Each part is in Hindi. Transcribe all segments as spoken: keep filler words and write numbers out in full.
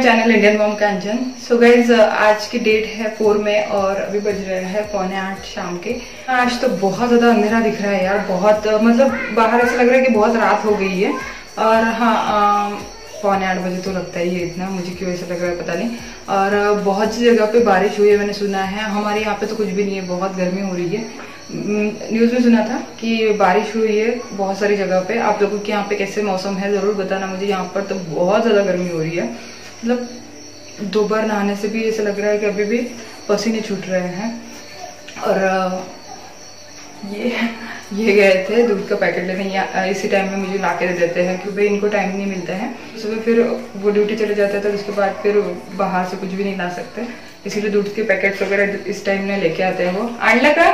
Channel Indian mom Kanchan. So guys आज की डेट है फोर में और अभी बज रहे हैं पौने आठ शाम के। आज तो बहुत ज्यादा अंधेरा दिख रहा है यार, बहुत मतलब बाहर ऐसा लग रहा है कि बहुत रात हो गई है। और हाँ पौने आठ बजे तो लगता ही है, इतना मुझे क्यों ऐसा लग रहा है पता नहीं। और बहुत सी जगह पे बारिश हुई है मैंने सुना है, हमारे यहाँ पे तो कुछ भी नहीं है, बहुत गर्मी हो रही है। न्यूज़ में सुना था कि बारिश हुई है बहुत सारी जगह पे। आप लोगों के यहाँ पे कैसे मौसम है जरूर बताना मुझे। यहाँ पर तो बहुत ज़्यादा गर्मी हो रही है, मतलब दो बार नहाने से भी ऐसा लग रहा है कि अभी भी पसीने छूट रहे हैं। और ये ये गए थे दूध का पैकेट लेने, इसी टाइम में मुझे ला के दे देते हैं क्योंकि इनको टाइम नहीं मिलता है। सुबह फिर वो ड्यूटी चले जाते हैं तो उसके बाद फिर बाहर से कुछ भी नहीं ला सकते, इसीलिए दूध के पैकेट्स वगैरह इस टाइम में लेके आते हैं। वो आंडला का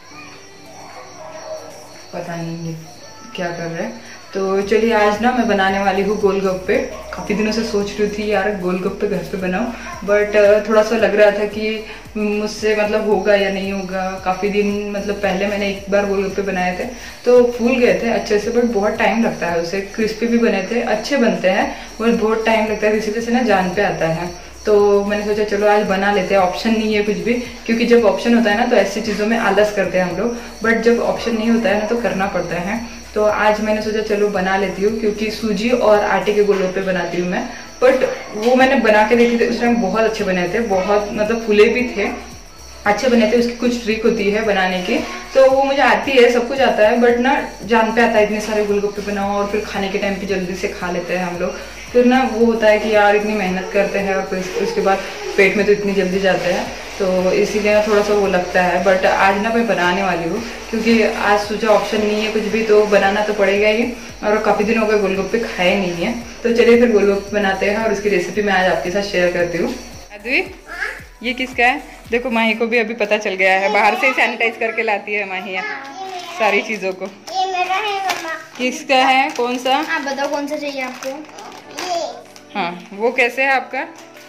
पता नहीं ये क्या कर रहे हैं। तो चलिए आज ना मैं बनाने वाली हूँ गोलगप्पे। काफ़ी दिनों से सोच रही थी यार गोलगप्पे घर पे बनाऊँ, बट थोड़ा सा लग रहा था कि मुझसे मतलब होगा या नहीं होगा। काफ़ी दिन मतलब पहले मैंने एक बार गोलगप्पे बनाए थे तो फूल गए थे अच्छे से, बट बहुत टाइम लगता है उसे। क्रिस्पी भी बने थे, अच्छे बनते हैं, बट बहुत टाइम लगता है, इसी वजह से ना जान पे आता है। तो मैंने सोचा चलो आज बना लेते हैं, ऑप्शन नहीं है कुछ भी, क्योंकि जब ऑप्शन होता है ना तो ऐसी चीज़ों में आलस करते हैं हम लोग, बट जब ऑप्शन नहीं होता है ना तो करना पड़ता है। तो आज मैंने सोचा चलो बना लेती हूँ, क्योंकि सूजी और आटे के गोलगप्पे बनाती हूँ मैं। बट वो मैंने बना के देखी थी उस टाइम, बहुत अच्छे बने थे, बहुत मतलब फूले भी थे, अच्छे बने थे। उसकी कुछ ट्रिक होती है बनाने की, तो वो मुझे आती है, सब कुछ आता है, बट ना जान पे आता है इतने सारे गोलगप्पे बनाओ और फिर खाने के टाइम पे जल्दी से खा लेते हैं हम लोग। फिर ना वो होता है कि यार इतनी मेहनत करते हैं और फिर उसके बाद पेट में तो इतनी जल्दी जाते हैं, तो इसीलिए ना थोड़ा सा वो लगता है। बट आज ना मैं बनाने वाली हूँ, क्योंकि आज सोचा ऑप्शन नहीं है कुछ भी तो बनाना तो पड़ेगा ही, और काफ़ी दिन हो गए गोलगप्पे खाए नहीं है। तो चलिए फिर गोलगप्पे बनाते हैं और उसकी रेसिपी मैं आज आपके साथ शेयर करती हूँ। अद्वी ये किसका है? देखो माही को भी अभी पता चल गया है, बाहर से सैनिटाइज करके लाती है माही सारी चीज़ों को। ये मेरा है मम्मा। किसका है? कौन सा? आप बताओ कौन सा चाहिए आपको? ये। हाँ वो कैसे है आपका?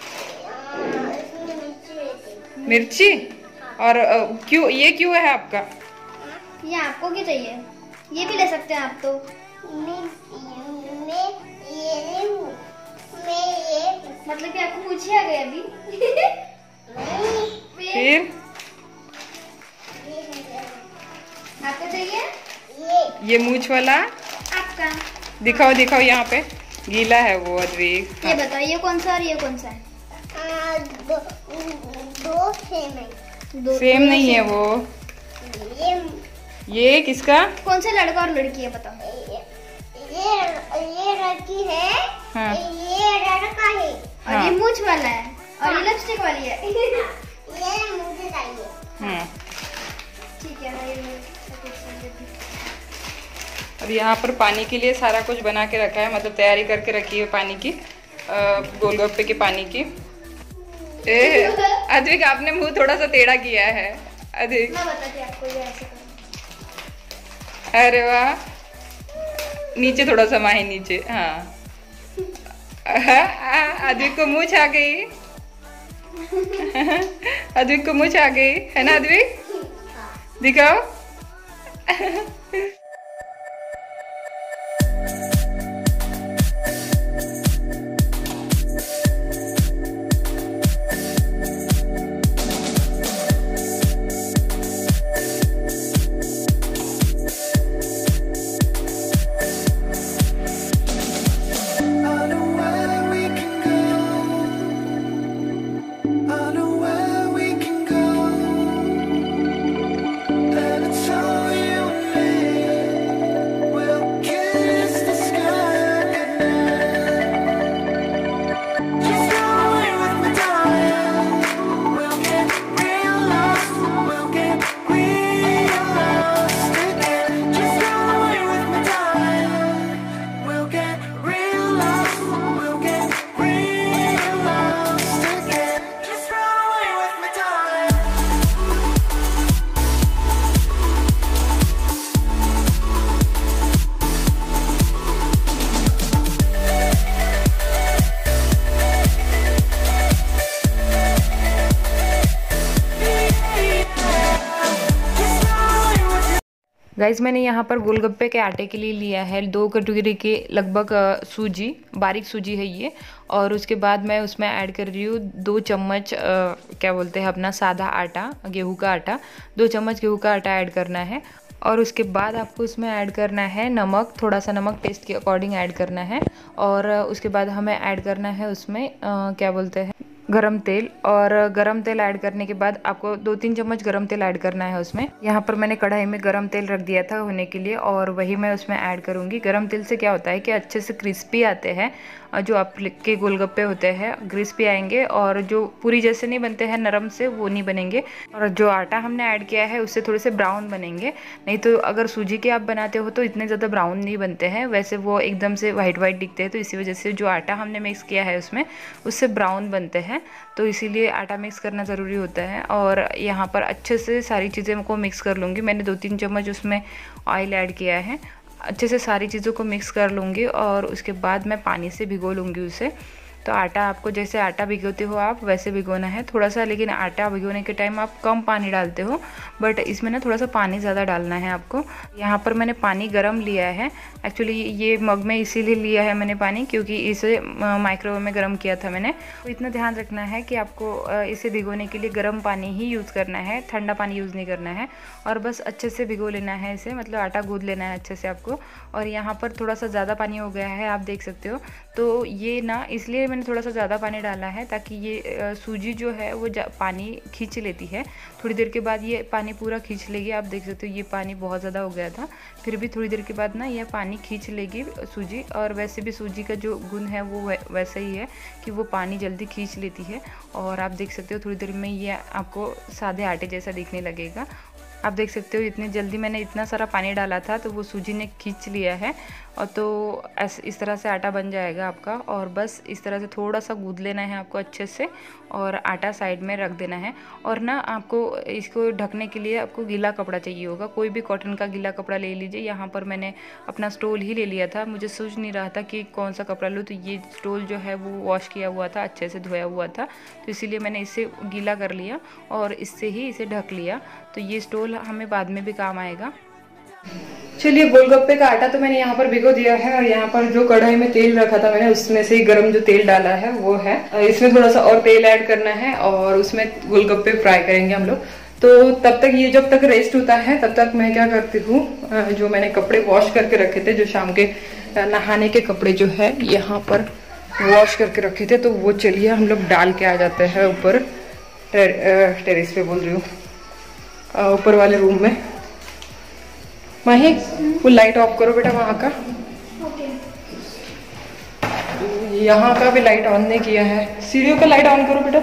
मिर्ची। और क्यों ये क्यों है आपका? ये आपको क्यों चाहिए? ये भी ले सकते हैं आप तो। मैं मैं ये मैं ये मतलब कि आपको पूछे आ गए अभी। फिर आपको चाहिए ये ये मूछ वाला आपका? दिखाओ दिखाओ, यहाँ पे गीला है वो अद्वी। हाँ। ये बताओ ये कौन सा और ये कौन सा है? आ, दो, दो सेम है। दो सेम नहीं है वो। ये ये किसका? कौन सा लड़का और लड़की है बताओ? ये ये लड़की है। हाँ। ये लड़का है। और हाँ। ये मूछ वाला है और हाँ। ये लिपस्टिक वाली है। ये मुझे चाहिए। हाँ। ठीक है। अब यहाँ पर पानी के लिए सारा कुछ बना के रखा है, मतलब तैयारी करके रखी है पानी की, गोलगप्पे के पानी की। ए अद्विक आपने मुंह थोड़ा सा टेढ़ा किया है अद्विक। मैं बताती आपको ये ऐसे करना। अरे वाह, नीचे थोड़ा सा माही नीचे। हाँ अद्विक को मूछ आ गई। अद्विक को मूछ आ गई है ना अद्विक? दिखाओ। गाइस मैंने यहाँ पर गोलगप्पे के आटे के लिए लिया है दो कटोरी के लगभग सूजी, बारीक सूजी है ये। और उसके बाद मैं उसमें ऐड कर रही हूँ दो चम्मच आ, क्या बोलते हैं अपना सादा आटा, गेहूं का आटा। दो चम्मच गेहूं का आटा ऐड करना है। और उसके बाद आपको इसमें ऐड करना है नमक, थोड़ा सा नमक टेस्ट के अकॉर्डिंग ऐड करना है। और उसके बाद हमें ऐड करना है उसमें आ, क्या बोलते हैं गरम तेल। और गरम तेल ऐड करने के बाद आपको दो तीन चम्मच गरम तेल ऐड करना है उसमें। यहाँ पर मैंने कढ़ाई में गरम तेल रख दिया था होने के लिए और वही मैं उसमें ऐड करूँगी। गरम तेल से क्या होता है कि अच्छे से क्रिस्पी आते हैं जो आपके गोलगप्पे होते हैं, क्रिस्पी आएंगे। और जो पूरी जैसे नहीं बनते हैं नरम से, वो नहीं बनेंगे। और जो आटा हमने ऐड किया है उससे थोड़े से ब्राउन बनेंगे। नहीं तो अगर सूजी के आप बनाते हो तो इतने ज़्यादा ब्राउन नहीं बनते हैं, वैसे वो एकदम से वाइट वाइट दिखते हैं। तो इसी वजह से जो आटा हमने मिक्स किया है उसमें, उससे ब्राउन बनते हैं। तो इसीलिए आटा मिक्स करना ज़रूरी होता है। और यहाँ पर अच्छे से सारी चीज़ें को मिक्स कर लूँगी। मैंने दो तीन चम्मच उसमें ऑयल ऐड किया है। अच्छे से सारी चीज़ों को मिक्स कर लूँगी और उसके बाद मैं पानी से भिगो लूँगी उसे। तो आटा आपको जैसे आटा भिगोते हो आप वैसे भिगोना है थोड़ा सा, लेकिन आटा भिगोने के टाइम आप कम पानी डालते हो, बट इसमें ना थोड़ा सा पानी ज़्यादा डालना है आपको। यहाँ पर मैंने पानी गरम लिया है। एक्चुअली ये मग में इसीलिए लिया है मैंने पानी क्योंकि इसे माइक्रोवेव में गर्म किया था मैंने। तो इतना ध्यान रखना है कि आपको इसे भिगोने के लिए गर्म पानी ही यूज़ करना है, ठंडा पानी यूज़ नहीं करना है। और बस अच्छे से भिगो लेना है इसे, मतलब आटा गूँथ लेना है अच्छे से आपको। और यहाँ पर थोड़ा सा ज़्यादा पानी हो गया है, आप देख सकते हो। तो ये ना इसलिए मैंने थोड़ा सा ज़्यादा पानी डाला है ताकि ये सूजी जो है वो पानी खींच लेती है। थोड़ी देर के बाद ये पानी पूरा खींच लेगी। आप देख सकते हो ये पानी बहुत ज़्यादा हो गया था, फिर भी थोड़ी देर के बाद ना ये पानी खींच लेगी सूजी। और वैसे भी सूजी का जो गुण है वो वैसा ही है कि वो पानी जल्दी खींच लेती है। और आप देख सकते हो थोड़ी देर में ये आपको सादे आटे जैसा दिखने लगेगा। आप देख सकते हो इतनी जल्दी मैंने इतना सारा पानी डाला था तो वो सूजी ने खींच लिया है। और तो ऐसे इस तरह से आटा बन जाएगा आपका। और बस इस तरह से थोड़ा सा गूँथ लेना है आपको अच्छे से और आटा साइड में रख देना है। और ना आपको इसको ढकने के लिए आपको गीला कपड़ा चाहिए होगा, कोई भी कॉटन का गीला कपड़ा ले लीजिए। यहाँ पर मैंने अपना स्टोल ही ले लिया था, मुझे सूझ नहीं रहा था कि कौन सा कपड़ा लूँ। तो ये स्टोल जो है वो वॉश किया हुआ था, अच्छे से धोया हुआ था, तो इसीलिए मैंने इसे गीला कर लिया और इससे ही इसे ढक लिया। तो ये स्टोल हमें बाद में भी काम आएगा। चलिए गोलगप्पे का आटा तो मैंने यहाँ पर भिगो दिया है और यहाँ पर जो कढ़ाई में तेल रखा था मैंने उसमें से गरम जो तेल डाला है वो है। इसमें थोड़ा सा और तेल ऐड करना है और उसमें गोलगप्पे फ्राई करेंगे हम लोग। तो तब तक ये जब तक रेस्ट होता है तब तक मैं क्या करती हूँ, जो मैंने कपड़े वॉश करके रखे थे, जो शाम के नहाने के कपड़े जो है यहाँ पर वॉश करके रखे थे, तो वो चलिए हम लोग डाल के आ जाते हैं ऊपर टेरेस पे बोल रही हूँ, ऊपर वाले रूम में। माही वो लाइट ऑफ करो बेटा वहाँ का। यहाँ का भी लाइट ऑन नहीं किया है, सीढ़ियों का लाइट ऑन करो बेटा।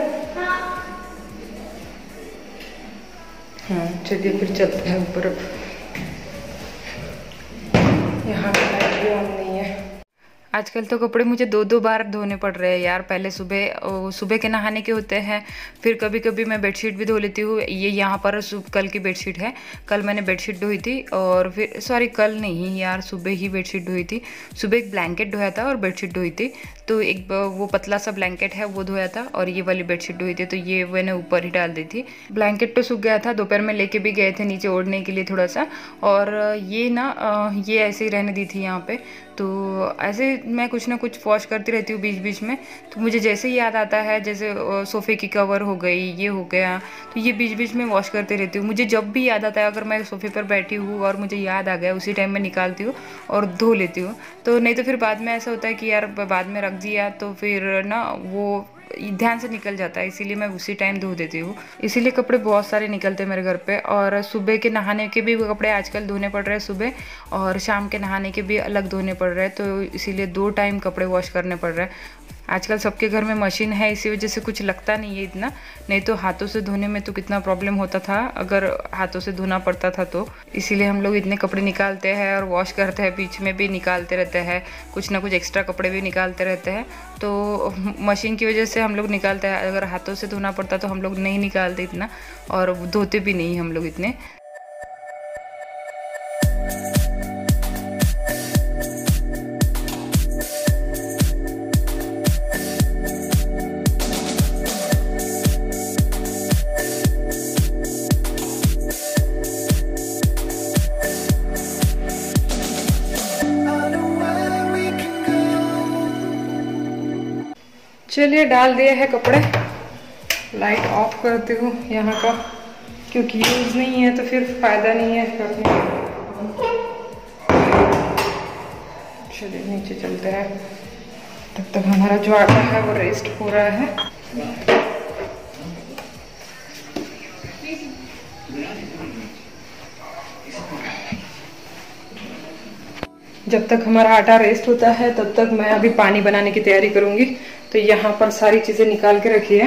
हाँ चलिए फिर चलते हैं ऊपर। यहाँ का लाइट भी ऑन नहीं है। आजकल तो कपड़े मुझे दो दो बार धोने पड़ रहे हैं यार। पहले सुबह सुबह के नहाने के होते हैं, फिर कभी कभी मैं बेडशीट भी धो लेती हूँ। ये यहाँ पर कल की बेडशीट है, कल मैंने बेडशीट धोई थी। और फिर सॉरी कल नहीं यार, सुबह ही बेडशीट धोई थी। सुबह एक ब्लैंकेट धोया था और बेडशीट धोई थी। तो एक वो पतला सा ब्लैंकेट है वो धोया था और ये वाली बेडशीट धोई थी, तो ये मैंने ऊपर ही डाल दी थी। ब्लैंकेट तो सूख गया था, दोपहर में लेके भी गए थे नीचे ओढ़ने के लिए थोड़ा सा। और ये ना ये ऐसे ही रहने दी थी यहाँ पे। तो ऐसे मैं कुछ ना कुछ वॉश करती रहती हूँ बीच बीच में। तो मुझे जैसे ही याद आता है, जैसे सोफ़े की कवर हो गई, ये हो गया, तो ये बीच बीच में वॉश करती रहती हूँ। मुझे जब भी याद आता है, अगर मैं सोफ़े पर बैठी हूँ और मुझे याद आ गया, उसी टाइम मैं निकालती हूँ और धो लेती हूँ। तो नहीं तो फिर बाद में ऐसा होता है कि यार बाद में रख दिया तो फिर ना वो ध्यान से निकल जाता है, इसीलिए मैं उसी टाइम धो देती हूँ। इसीलिए कपड़े बहुत सारे निकलते हैं मेरे घर पे। और सुबह के नहाने के भी कपड़े आजकल धोने पड़ रहे हैं सुबह, और शाम के नहाने के भी अलग धोने पड़ रहे हैं। तो इसीलिए दो टाइम कपड़े वॉश करने पड़ रहे हैं। आजकल सबके घर में मशीन है, इसी वजह से कुछ लगता नहीं है इतना। नहीं तो हाथों से धोने में तो कितना प्रॉब्लम होता था अगर हाथों से धोना पड़ता था तो। इसीलिए हम लोग इतने कपड़े निकालते हैं और वॉश करते हैं, बीच में भी निकालते रहते हैं, कुछ ना कुछ एक्स्ट्रा कपड़े भी निकालते रहते हैं। तो मशीन की वजह से हम लोग निकालते हैं, अगर हाथों से धोना पड़ता तो हम लोग नहीं निकालते इतना, और धोते भी नहीं हम लोग इतने। चलिए डाल दिए हैं कपड़े। लाइट ऑफ करती हूँ यहाँ का, क्योंकि यूज़ नहीं है तो फिर फायदा नहीं है रखने। चलिए नीचे चलते हैं, तब तक हमारा जो आटा है वो रेस्ट हो रहा है। जब तक हमारा आटा रेस्ट होता है तब तक मैं अभी पानी बनाने की तैयारी करूंगी। तो यहाँ पर सारी चीज़ें निकाल के रखी है,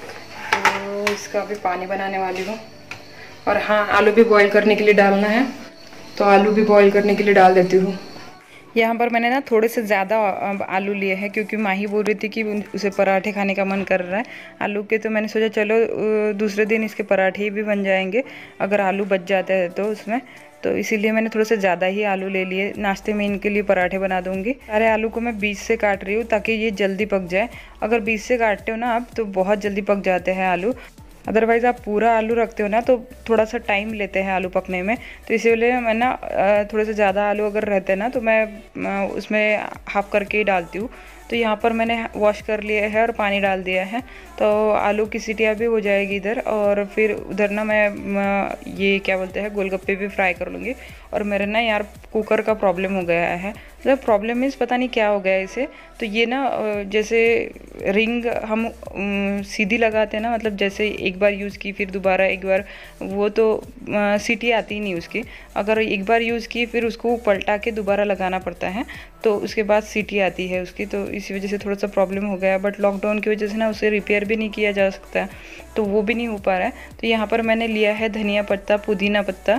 तो इसका अभी पानी बनाने वाली हूँ। और हाँ, आलू भी बॉईल करने के लिए डालना है, तो आलू भी बॉईल करने के लिए डाल देती हूँ। यहाँ पर मैंने ना थोड़े से ज़्यादा आलू लिए हैं, क्योंकि माही बोल रही थी कि उसे पराठे खाने का मन कर रहा है आलू के। तो मैंने सोचा चलो दूसरे दिन इसके पराठे भी बन जाएंगे अगर आलू बच जाते हैं तो उसमें। तो इसीलिए मैंने थोड़े से ज़्यादा ही आलू ले लिए। नाश्ते में इनके लिए पराठे बना दूंगी। सारे आलू को मैं बीच से काट रही हूँ ताकि ये जल्दी पक जाए। अगर बीच से काटते हो ना आप तो बहुत जल्दी पक जाते हैं आलू। अदरवाइज़ आप पूरा आलू रखते हो ना तो थोड़ा सा टाइम लेते हैं आलू पकने में। तो इसीलिए मैं ना थोड़े से ज़्यादा आलू अगर रहते हैं ना तो मैं उसमें हाफ करके ही डालती हूँ। तो यहाँ पर मैंने वॉश कर लिया है और पानी डाल दिया है, तो आलू की सीटियाँ भी हो जाएगी इधर। और फिर उधर ना मैं ये क्या बोलते हैं गोलगप्पे भी फ्राई कर लूँगी। और मेरे ना यार कुकर का प्रॉब्लम हो गया है, मतलब प्रॉब्लम मीन्स पता नहीं क्या हो गया है इसे। तो ये ना जैसे रिंग हम सीधी लगाते हैं ना, मतलब जैसे एक बार यूज़ की फिर दोबारा एक बार, वो तो सीटी आती ही नहीं उसकी। अगर एक बार यूज़ की फिर उसको पलटा के दोबारा लगाना पड़ता है, तो उसके बाद सीटी आती है उसकी। तो इसी वजह से थोड़ा सा प्रॉब्लम हो गया, बट लॉकडाउन की वजह से ना उसे रिपेयर भी नहीं किया जा सकता, तो वो भी नहीं हो पा रहा है। तो यहाँ पर मैंने लिया है धनिया पत्ता, पुदीना पत्ता,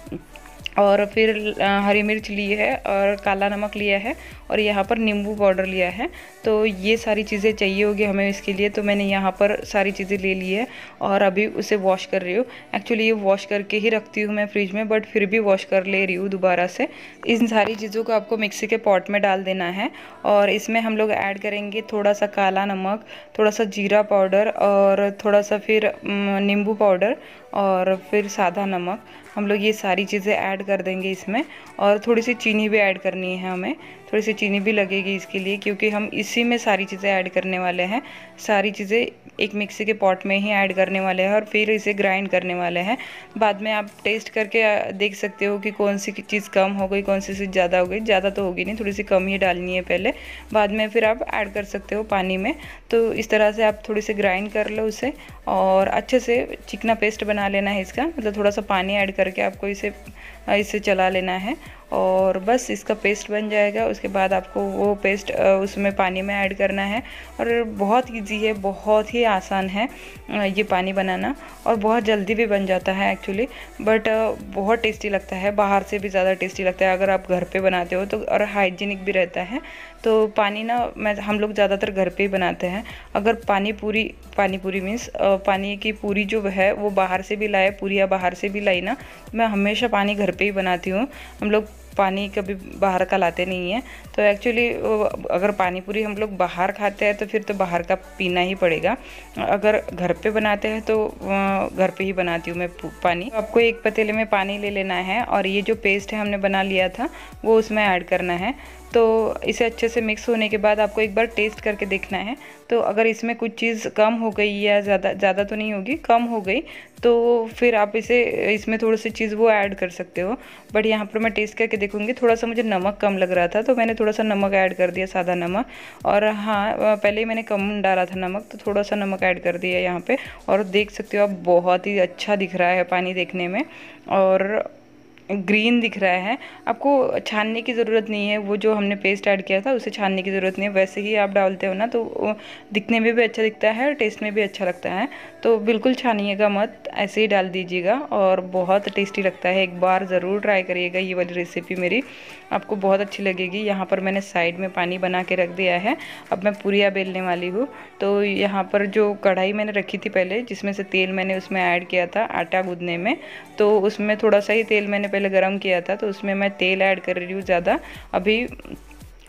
और फिर हरी मिर्च ली है और काला नमक लिया है, और यहाँ पर नींबू पाउडर लिया है। तो ये सारी चीज़ें चाहिए होगी हमें इसके लिए। तो मैंने यहाँ पर सारी चीज़ें ले ली है और अभी उसे वॉश कर रही हूँ। एक्चुअली ये वॉश करके ही रखती हूँ मैं फ्रिज में, बट फिर भी वॉश कर ले रही हूँ दोबारा से। इन सारी चीज़ों को आपको मिक्सी के पॉट में डाल देना है, और इसमें हम लोग ऐड करेंगे थोड़ा सा काला नमक, थोड़ा सा जीरा पाउडर, और थोड़ा सा फिर नींबू पाउडर, और फिर सादा नमक। हम लोग ये सारी चीज़ें ऐड कर देंगे इसमें। और थोड़ी सी चीनी भी ऐड करनी है हमें, थोड़ी सी चीनी भी लगेगी इसके लिए, क्योंकि हम इसी में सारी चीज़ें ऐड करने वाले हैं। सारी चीज़ें एक मिक्सी के पॉट में ही ऐड करने वाले हैं और फिर इसे ग्राइंड करने वाले हैं। बाद में आप टेस्ट करके देख सकते हो कि कौन सी चीज़ कम हो गई, कौन सी चीज़ ज़्यादा हो गई। ज़्यादा तो होगी नहीं, थोड़ी सी कम ही डालनी है पहले, बाद में फिर आप ऐड कर सकते हो पानी में। तो इस तरह से आप थोड़ी सी ग्राइंड कर लो उसे, और अच्छे से चिकना पेस्ट बना लेना है इसका। मतलब थोड़ा सा पानी ऐड करके आपको इसे इसे चला लेना है, और बस इसका पेस्ट बन जाएगा। उसके बाद आपको वो पेस्ट उसमें पानी में ऐड करना है। और बहुत इजी है, बहुत ही आसान है ये पानी बनाना, और बहुत जल्दी भी बन जाता है एक्चुअली। बट बहुत टेस्टी लगता है, बाहर से भी ज़्यादा टेस्टी लगता है अगर आप घर पे बनाते हो तो, और हाइजीनिक भी रहता है। तो पानी ना मैं हम लोग ज़्यादातर घर पे ही बनाते हैं। अगर पानी पूरी पानी पूरी मीन्स पानी की पूरी जो है वो बाहर से भी लाए, पूरियाँ बाहर से भी लाई ना, मैं हमेशा पानी घर पे ही बनाती हूँ। हम लोग पानी कभी बाहर का लाते नहीं हैं। तो एक्चुअली अगर पानी पूरी हम लोग बाहर खाते हैं तो फिर तो बाहर का पीना ही पड़ेगा। अगर घर पे बनाते हैं तो घर पे ही बनाती हूँ मैं पानी। आपको एक पतीले में पानी ले लेना है, और ये जो पेस्ट है हमने बना लिया था वो उसमें ऐड करना है। तो इसे अच्छे से मिक्स होने के बाद आपको एक बार टेस्ट करके देखना है। तो अगर इसमें कुछ चीज़ कम हो गई या ज़्यादा ज़्यादा तो नहीं होगी, कम हो गई, तो फिर आप इसे इसमें थोड़ी सी चीज़ वो ऐड कर सकते हो। बट यहाँ पर मैं टेस्ट करके देखूँगी, थोड़ा सा मुझे नमक कम लग रहा था तो मैंने थोड़ा सा नमक ऐड कर दिया, सादा नमक। और हाँ, पहले ही मैंने कम डाला था नमक, तो थोड़ा सा नमक ऐड कर दिया यहाँ पे। और देख सकते हो आप बहुत ही अच्छा दिख रहा है पानी देखने में, और ग्रीन दिख रहा है। आपको छानने की ज़रूरत नहीं है, वो जो हमने पेस्ट ऐड किया था उसे छानने की ज़रूरत नहीं है। वैसे ही आप डालते हो ना तो दिखने में भी अच्छा दिखता है और टेस्ट में भी अच्छा लगता है। तो बिल्कुल छानिएगा मत, ऐसे ही डाल दीजिएगा, और बहुत टेस्टी लगता है। एक बार ज़रूर ट्राई करिएगा ये वाली रेसिपी मेरी, आपको बहुत अच्छी लगेगी। यहाँ पर मैंने साइड में पानी बना के रख दिया है, अब मैं पूरियाँ बेलने वाली हूँ। तो यहाँ पर जो कढ़ाई मैंने रखी थी पहले, जिसमें से तेल मैंने उसमें ऐड किया था आटा गूंदने में, तो उसमें थोड़ा सा ही तेल मैंने पहले गरम किया था, तो उसमें मैं तेल ऐड कर रही हूँ ज़्यादा। अभी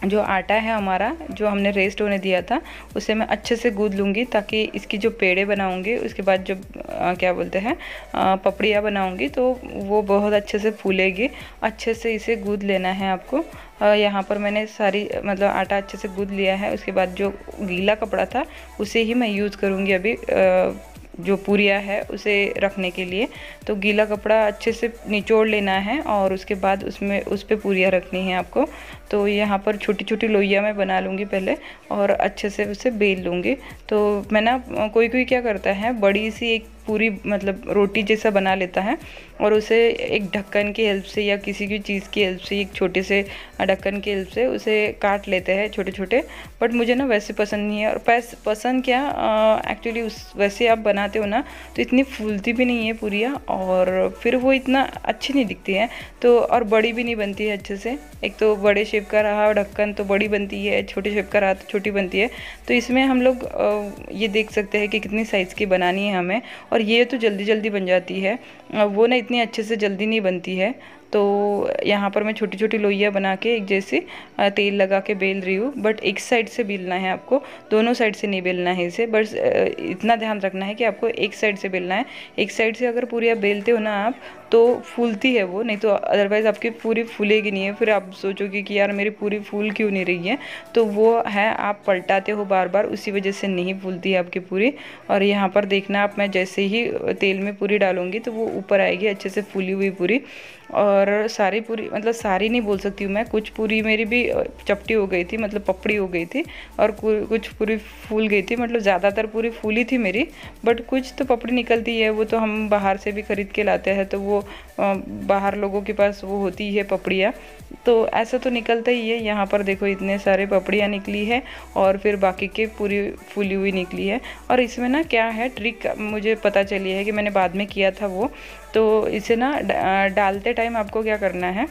जो आटा है हमारा, जो हमने रेस्ट होने दिया था, उसे मैं अच्छे से गूंद लूँगी ताकि इसकी जो पेड़े बनाऊँगी उसके बाद जो आ, क्या बोलते हैं पपड़ियाँ बनाऊँगी तो वो बहुत अच्छे से फूलेगी। अच्छे से इसे गूंद लेना है आपको। यहाँ पर मैंने सारी मतलब आटा अच्छे से गूंद लिया है। उसके बाद जो गीला कपड़ा था उसे ही मैं यूज़ करूँगी अभी आ, जो पूरियाँ है उसे रखने के लिए। तो गीला कपड़ा अच्छे से निचोड़ लेना है और उसके बाद उसमें उस पर पूरियाँ रखनी है आपको। तो यहाँ पर छोटी छोटी लोइयाँ मैं बना लूँगी पहले और अच्छे से उसे बेल लूँगी। तो मैं ना कोई कोई क्या करता है बड़ी सी एक पूरी मतलब रोटी जैसा बना लेता है और उसे एक ढक्कन की हेल्प से या किसी भी चीज़ की हेल्प से, एक छोटे से ढक्कन की हेल्प से उसे काट लेते हैं छोटे छोटे। बट मुझे ना वैसे पसंद नहीं है। और पैस पसंद क्या एक्चुअली उस वैसे आप बनाते हो ना तो इतनी फूलती भी नहीं है पूरियाँ और फिर वो इतना अच्छी नहीं दिखती है। तो और बड़ी भी नहीं बनती है अच्छे से। एक तो बड़े शेप का रहा ढक्कन तो बड़ी बनती है, छोटे शेप का रहा तो छोटी बनती है। तो इसमें हम लोग ये देख सकते हैं कि कितनी साइज़ की बनानी है हमें। और ये तो जल्दी जल्दी बन जाती है, वो ना इतनी अच्छे से जल्दी नहीं बनती है। तो यहाँ पर मैं छोटी छोटी लोइयाँ बना के एक जैसे तेल लगा के बेल रही हूँ। बट एक साइड से बेलना है आपको, दोनों साइड से नहीं बेलना है इसे। बस इतना ध्यान रखना है कि आपको एक साइड से बेलना है। एक साइड से अगर पूरी आप बेलते हो ना आप तो फूलती है वो, नहीं तो अदरवाइज़ आपकी पूरी फूलेगी नहीं है। फिर आप सोचोगे कि यार मेरी पूरी फूल क्यों नहीं रही है। तो वो है आप पलटाते हो बार बार, उसी वजह से नहीं फूलती है आपकी पूरी। और यहाँ पर देखना आप, मैं जैसे ही तेल में पूरी डालूंगी तो वो ऊपर आएगी अच्छे से फूली हुई पूरी। और सारी पूरी मतलब सारी नहीं बोल सकती हूँ मैं, कुछ पूरी मेरी भी चपटी हो गई थी, मतलब पपड़ी हो गई थी और कुछ पूरी फूल गई थी। मतलब ज़्यादातर पूरी फूली थी मेरी, बट कुछ तो पपड़ी निकलती है। वो तो हम बाहर से भी ख़रीद के लाते हैं तो वो बाहर लोगों के पास वो होती है पपड़ियाँ, तो ऐसा तो निकलता ही है। यहाँ पर देखो इतने सारे पपड़ियाँ निकली है और फिर बाकी के पूरी फूली हुई निकली है। और इसमें ना क्या है ट्रिक मुझे पता चली है कि मैंने बाद में किया था वो। तो इसे ना डालते टाइम आपको क्या करना है,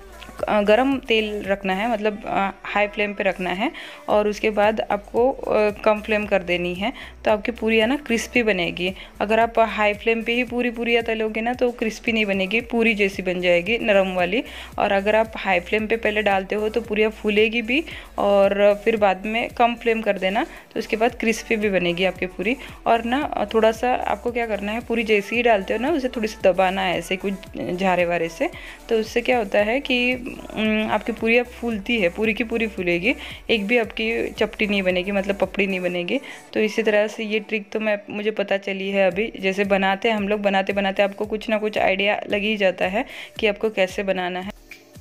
गरम तेल रखना है, मतलब हाई फ्लेम पे रखना है और उसके बाद आपको कम फ्लेम कर देनी है। तो आपकी पूरियाँ ना क्रिस्पी बनेगी। अगर आप हाई फ्लेम पे ही पूरी पूरियाँ तलोगे ना तो क्रिस्पी नहीं बनेगी, पूरी जैसी बन जाएगी नरम वाली। और अगर आप हाई फ्लेम पे पहले डालते हो तो पूरियाँ फूलेगी भी और फिर बाद में कम फ्लेम कर देना तो उसके बाद क्रिस्पी भी बनेगी आपकी पूरी। और ना थोड़ा सा आपको क्या करना है, पूरी जैसे ही डालते हो ना उसे थोड़ी सी दबाना है ऐसे कुछ झारे वारे से। तो उससे क्या होता है कि आपकी पूरी अब फूलती है, पूरी की पूरी फूलेगी, एक भी आपकी चपटी नहीं बनेगी, मतलब पपड़ी नहीं बनेगी। तो इसी तरह से ये ट्रिक तो मैं मुझे पता चली है अभी। जैसे बनाते हैं हम लोग, बनाते बनाते आपको कुछ ना कुछ आइडिया लग ही जाता है कि आपको कैसे बनाना है।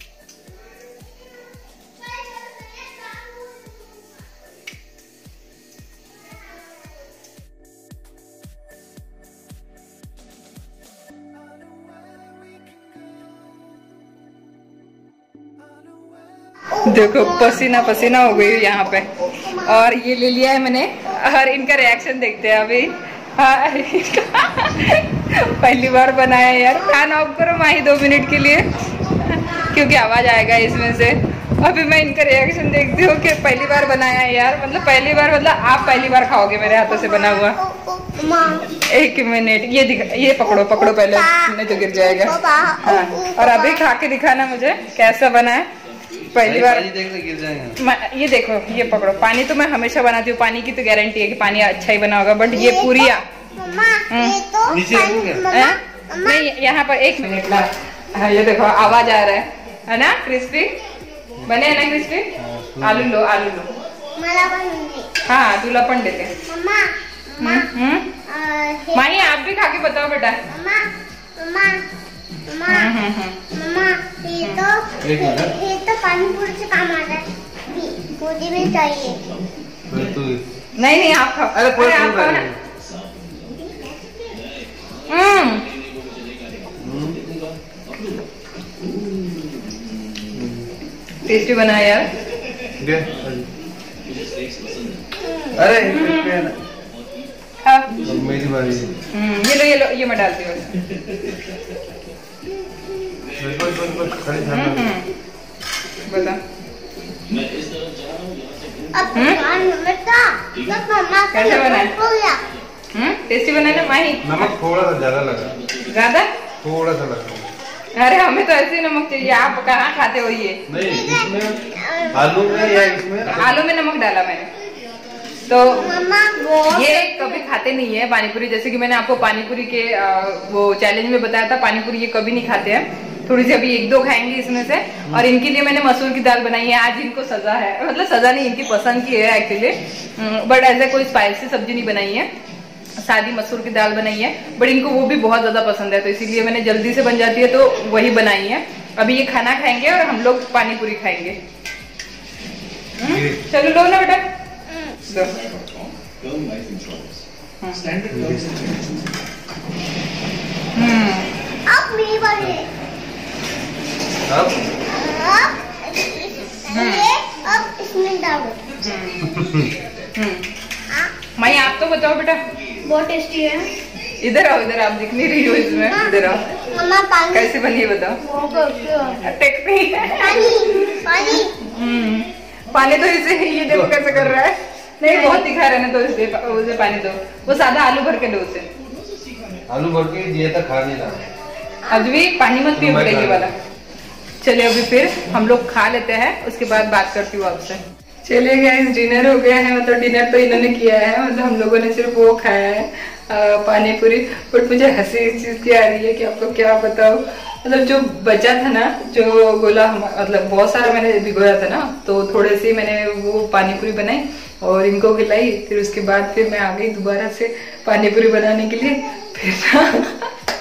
देखो पसीना पसीना हो गई यहाँ पे। और ये ले लिया है मैंने और इनका रिएक्शन देखते हैं अभी। हाँ पहली बार बनाया यार। फैन ऑफ करो माही दो मिनट के लिए क्योंकि आवाज आएगा इसमें से। अभी मैं इनका रिएक्शन देखती हूँ कि पहली बार बनाया है यार, मतलब पहली बार, मतलब आप पहली बार खाओगे मेरे हाथों से बना हुआ। एक मिनट, ये दिखा, ये पकड़ो पकड़ो पहले, नहीं तो गिर जाएगा। हाँ, और अभी खा के दिखाना मुझे कैसा बना है। पहली बार गिर जाएगा। ये देखो, ये पकड़ो। पानी तो मैं हमेशा बनाती हूँ, पानी की तो गारंटी है कि पानी अच्छा ही बना होगा। बट ये पूरियाँ नहीं, यहाँ पर एक मिनट ला। हाँ, ये देखो आवाज आ रहा है, है ना? क्रिस्पी बने है ना? क्रिस्पी। आलू लो, आलू लो। हाँ, तुला पण देते। माही आप भी खा के बताओ बेटा। मम्मा ये तो ये तो पानी पूरी से काम आ रहा है, पूरी में चाहिए। नहीं नहीं आप खाओ। अरे पूरी आप खाओ ना। हम्म टेस्टी बना यार। अरे हाँ मेरी बारी। ये लो ये लो, ये मैं डालती हूँ। बता कैसे बना है? टेस्टी बना है ना माही? नमक थोड़ा सा ज्यादा लगा। ज्यादा? थोड़ा सा लगा। अरे हमें तो ऐसे ही नमक चाहिए, आप कहाँ खाते हो ये? नहीं, इसमें आलू में या इसमें आलू में नमक डाला मैंने। तो मम्मा ये कभी खाते नहीं है पानीपुरी, जैसे कि मैंने आपको पानीपुरी के वो चैलेंज में बताया था, पानीपुरी ये कभी नहीं खाते हैं। थोड़ी सी अभी एक दो खाएंगे इसमें से। और इनके लिए मैंने मसूर की दाल बनाई है आज। इनको सजा है, मतलब सजा नहीं, इनकी पसंद की है एक्चुअली, बट ऐसे कोई स्पाइसी सब्जी नहीं बनाई है, सादी मसूर की दाल बनाई है। बट इनको वो भी बहुत ज्यादा पसंद है, तो इसीलिए मैंने जल्दी से बन जाती है तो वही बनाई है। अभी ये खाना खाएंगे और हम लोग पानी पूरी खाएंगे। चलो लो ना बेटा, हम्म अब मेरी बारी है। अब अब ये अब इसमें डालो। माई आप तो बताओ बेटा। बहुत टेस्टी है। इधर आओ, इधर, आप दिख नहीं रही हो इसमें, इधर आओ। मम्मा पानी कैसे बनी है बताओ। टेक्निक पानी पानी हम्म पानी तो इसे ये देखो कैसे कर रहा है। नहीं बहुत दिखा रहे ना, तो इसे उसे पानी दो। वो सादा आलू भर के दो उसे। आलू भर के दिया था, खा नहीं रहा। अभी भी पानी मत पियो बेटा ये वाला। चलिए अभी फिर हम लोग खा लेते हैं, उसके बाद बात करती हूँ आपसे। चलिए गाइस, डिनर हो गया है। मतलब डिनर तो इन्होंने किया है, मतलब हम लोगों ने सिर्फ वो खाया है पानी पूरी। बट मुझे हंसी इस चीज की आ रही है कि आपको क्या बताऊं। मतलब जो बचा था ना, जो गोला, मतलब बहुत सारा मैंने भिगोया था ना, तो थोड़े से मैंने वो पानी पूरी बनाई और इनको खिलाई। फिर उसके बाद फिर मैं आ गई दोबारा से पानी पूरी बनाने के लिए। फिर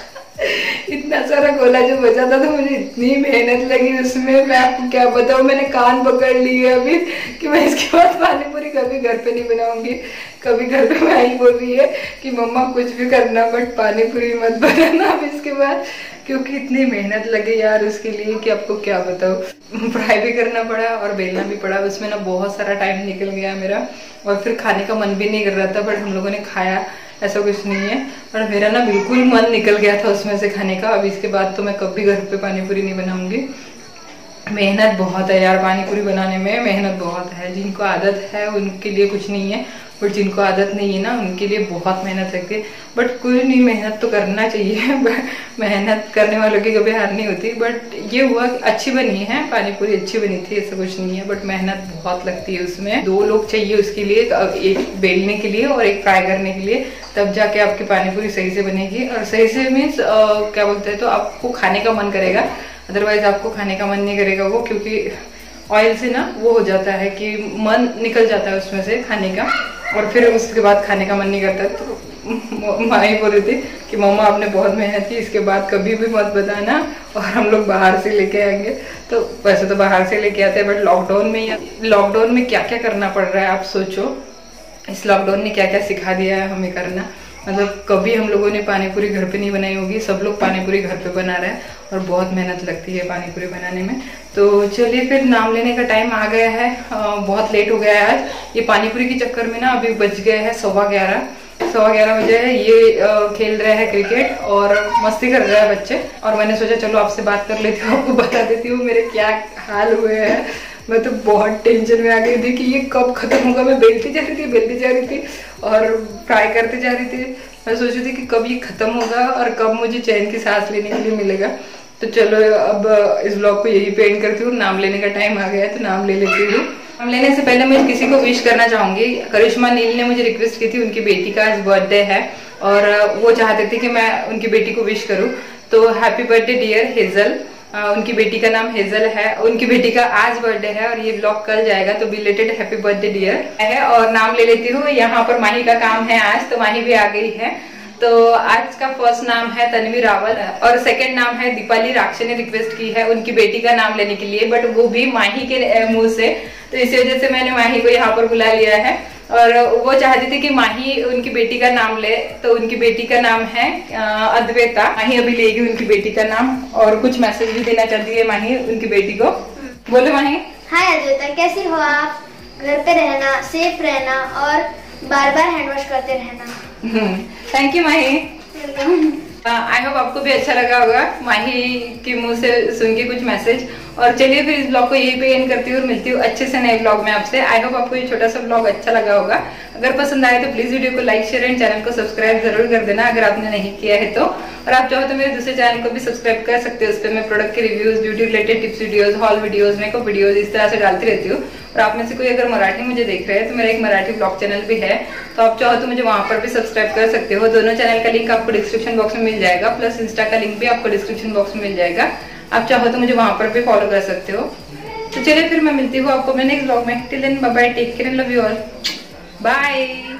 इतना सारा गोला जो बचा था, तो मुझे इतनी मेहनत लगी उसमें, मैं आपको क्या बताऊं। मैंने कान पकड़ लिए अभी कि मैं इसके बाद पानी पूरी कभी घर पे नहीं बनाऊंगी। कभी घर पे मैं ही बोल रही है कि मम्मा कुछ भी करना बट पानी पूरी मत बनाना अब इसके बाद, क्योंकि इतनी मेहनत लगी यार उसके लिए कि आपको क्या बताऊं। फ्राई भी करना पड़ा और बेलना भी पड़ा, उसमें ना बहुत सारा टाइम निकल गया मेरा। और फिर खाने का मन भी नहीं कर रहा था, बट हम लोगों ने खाया, ऐसा कुछ नहीं है। और मेरा ना बिल्कुल मन निकल गया था उसमें से खाने का। अब इसके बाद तो मैं कभी घर पे पानी पूरी नहीं बनाऊंगी। मेहनत बहुत है यार पानी पूरी बनाने में, मेहनत बहुत है। जिनको आदत है उनके लिए कुछ नहीं है, बट जिनको आदत नहीं है ना उनके लिए बहुत मेहनत लगती है। बट कोई नहीं, मेहनत तो करना चाहिए। मेहनत करने वालों की कभी हार नहीं होती। बट ये हुआ कि अच्छी बनी है पानी पूरी, अच्छी बनी थी, ऐसा कुछ नहीं है। बट मेहनत बहुत लगती है उसमें। दो लोग चाहिए उसके लिए, एक बेलने के लिए और एक फ्राई करने के लिए, तब जाके आपकी पानी पूरी सही से बनेगी। और सही से मीन्स क्या बोलते हैं, तो आपको खाने का मन करेगा, अदरवाइज आपको खाने का मन नहीं करेगा वो, क्योंकि ऑयल से ना वो हो जाता है कि मन निकल जाता है उसमें से खाने का, और फिर उसके बाद खाने का मन नहीं करता। तो माँ ही बोल रही थी कि मम्मा आपने बहुत मेहनत की, इसके बाद कभी भी मत बताना और हम लोग बाहर से लेके आएंगे। तो वैसे तो बाहर से लेके आते हैं, बट लॉकडाउन में लॉकडाउन में क्या क्या करना पड़ रहा है आप सोचो। इस लॉकडाउन ने क्या क्या सिखा दिया है हमें करना। मतलब कभी हम लोगों ने पानी पूरी घर पे नहीं बनाई होगी, सब लोग पानी पूरी घर पे बना रहे हैं और बहुत मेहनत लगती है पानी पूरी बनाने में। तो चलिए फिर नाम लेने का टाइम आ गया है, आ, बहुत लेट हो गया है आज। ये पानी पूरी के चक्कर में ना अभी बज गए हैं सवा ग्यारह सवा ग्यारह बजे है। ये आ, खेल रहे हैं क्रिकेट और मस्ती कर रहे हैं बच्चे, और मैंने सोचा चलो आपसे बात कर लेती हूँ, आपको बता देती हूँ मेरे क्या हाल हुए हैं। मैं तो बहुत टेंशन में आ गई थी कि ये कब खत्म होगा। मैं बेलती जा रही थी बेलती जा रही थी और फ्राई करते जा रही थी। मैं सोच रही थी कि कब ये खत्म होगा और कब मुझे चैन की सांस लेने के लिए मिलेगा। तो चलो अब इस ब्लॉग को यही पे एंड करती हूँ। नाम लेने का टाइम आ गया है तो नाम ले लेती हूँ। नाम लेने से पहले मैं किसी को विश करना चाहूंगी। करिश्मा नील ने मुझे रिक्वेस्ट की थी, उनकी बेटी का आज बर्थडे है और वो चाहते थे कि मैं उनकी बेटी को विश करूँ। तो happy birthday dear Hazel. Uh, उनकी बेटी का नाम हेजल है, उनकी बेटी का आज बर्थडे है और ये ब्लॉग कल जाएगा, तो बिलेटेड हैप्पी बर्थडे डियर है। और नाम ले लेती हूँ। यहाँ पर माही का काम है आज, तो माही भी आ गई है। तो आज का फर्स्ट नाम है तन्वी रावल और सेकंड नाम है दीपाली। राक्षी ने रिक्वेस्ट की है उनकी बेटी का नाम लेने के लिए, बट वो भी माही के मुंह से, तो इसी वजह से मैंने माही को यहाँ पर बुला लिया है। और वो चाहती थी कि माही उनकी बेटी का नाम ले, तो उनकी बेटी का नाम है अद्वैता। माही अभी लेगी उनकी बेटी का नाम और कुछ मैसेज भी देना चाहती है माही उनकी बेटी को। बोलो माही। हाय अद्वैता, कैसी हो आप? घर पे रहना, सेफ रहना और बार बार हैंड वॉश करते रहना। Thank you Mahi. I hope आपको भी अच्छा लगा होगा माही के मुंह से सुन के कुछ मैसेज। और चलिए फिर इस ब्लॉग को यहीं पे एंड करती हूँ और मिलती हूँ अच्छे से नए ब्लॉग में आपसे। आई होप आपको ये छोटा सा ब्लॉग अच्छा लगा होगा। अगर पसंद आए तो प्लीज वीडियो को लाइक शेयर एंड चैनल को सब्सक्राइब जरूर कर देना अगर आपने नहीं किया है तो। और आप चाहो तो मेरे दूसरे चैनल को भी सब्सक्राइब कर सकते हो। उस पर मैं प्रोडक्ट के reviews, beauty related tips videos, haul videos, makeup videos इस तरह से डालती रहती हूँ। और आप में से कोई अगर मराठी मुझे देख रहे हैं तो मेरा एक मराठी ब्लॉग चैनल भी है, तो आप चाहो तो मुझे वहां पर भी सब्सक्राइब कर सकते हो। दोनों चैनल का लिंक आपको डिस्क्रिप्शन बॉक्स में मिल जाएगा, प्लस इंस्टा का लिंक भी आपको डिस्क्रिप्शन बॉक्स में मिल जाएगा। आप चाहो तो मुझे वहां पर भी फॉलो कर सकते हो। तो चलिए फिर मैं मिलती हूँ आपको मैं नेक्स्ट ब्लॉग में। Till then bye bye, take care and love you all, bye.